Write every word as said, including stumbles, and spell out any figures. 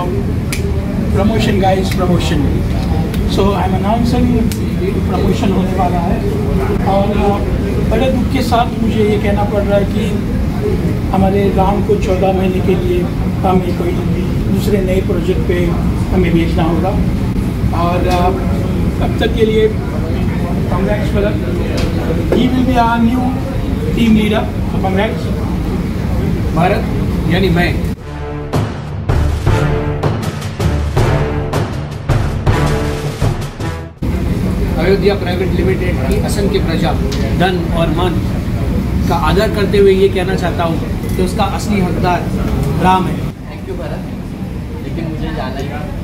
Promotion guys, promotion. So I am announcing promotion होने वाला है और बड़े दुख के साथ मुझे ये कहना पड़ रहा है कि हमारे राम को चौदह महीने के लिए हमें कोई दूसरे नए प्रोजेक्ट पे हमें भेजना होगा और अब तक के लिए Congress Bharat, he will be our new team leader. Congress Bharat यानी मैं। अयोध्या प्राइवेट लिमिटेड की असंख्य की प्रजा धन और मन का आदर करते हुए ये कहना चाहता हूँ कि उसका असली हकदार राम है। थैंक यू भरत, लेकिन मुझे जाना ही